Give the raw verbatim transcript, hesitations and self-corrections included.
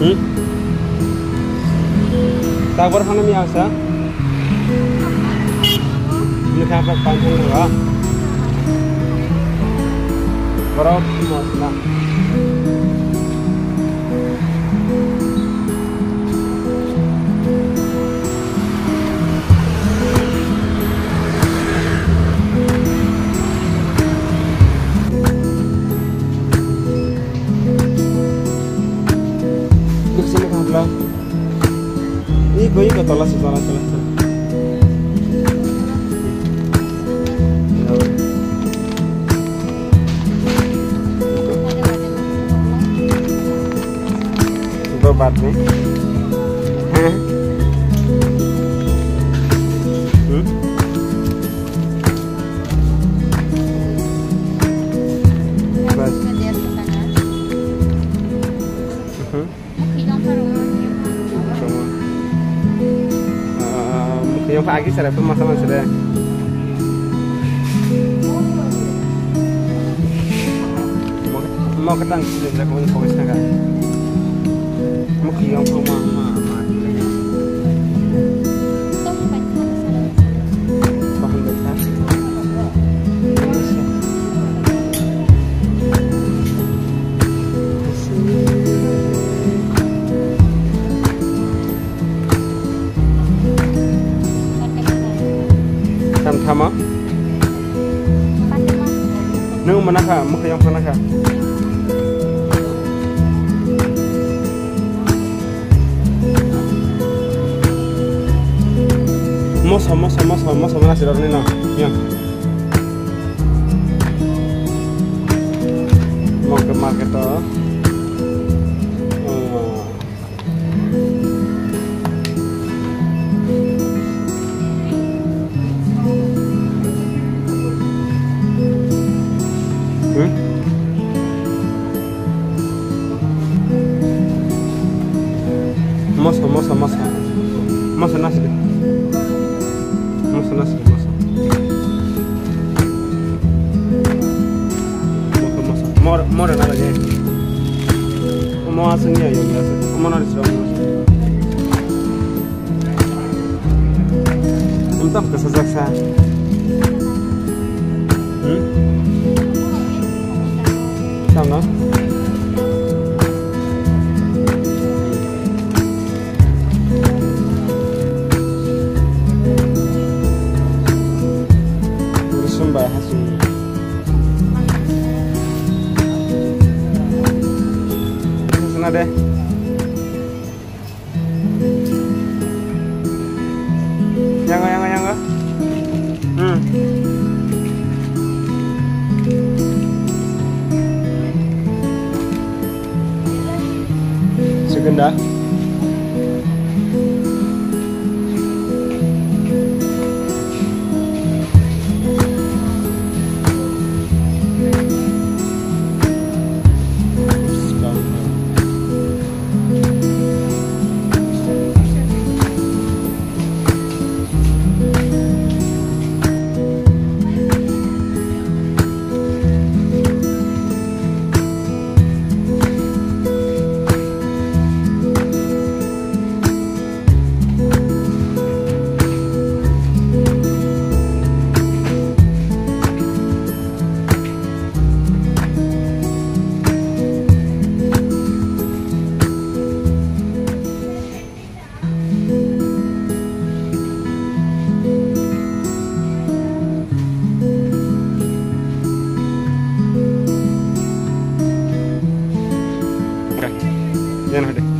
Hmm? Takbar khana mi asa? Ini kapa panjang enggak? Berapa mas? Ini gue ikut tolas tolas tolas. Itu bat nih. Hmm? Bas. Yang pagi saya dapat masalah sudah. Mau mau ketang sudah tidak mau fokusnya kan? Mau kiam rumah mama. Paham betul. Sama? Nung mana kah? Muka yang mana kah? Mosa, mosa, mosa, mosa mana sih orang ini? Ya. Mau ke market toh? Mosa, mosa, mosa, mosa nasi deh, mosa nasi, mosa, mosa, mosa, more, more nada aja, mau asingnya ya biasa, mau nari serang, entah kesasar sah, hmm, tahu nggak? Hasil sana deh. Yang yang yang enggak? Hmm. Segenda. Jangan ada.